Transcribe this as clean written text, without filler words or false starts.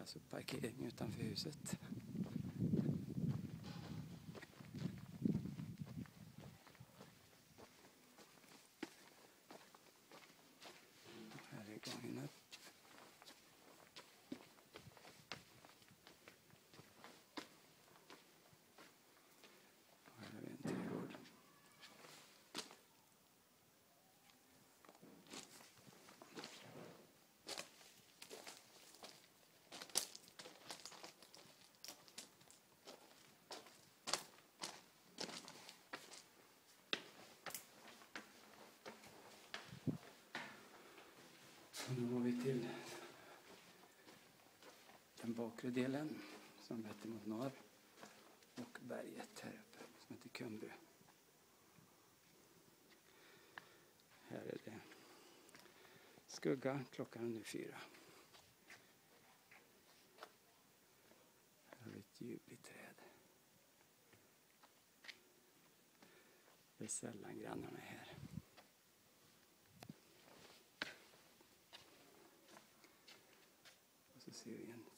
alltså parkering utanför huset. Här är gången upp. Och här har vi en trädgård. Och nu går vi till den bakre delen som vetter mot norr och berget här uppe som heter Kumbu. Här är det skugga, klockan är nu 4. Här har vi ett jubliträd. Det är sällan grannarna är här. Och så ser vi en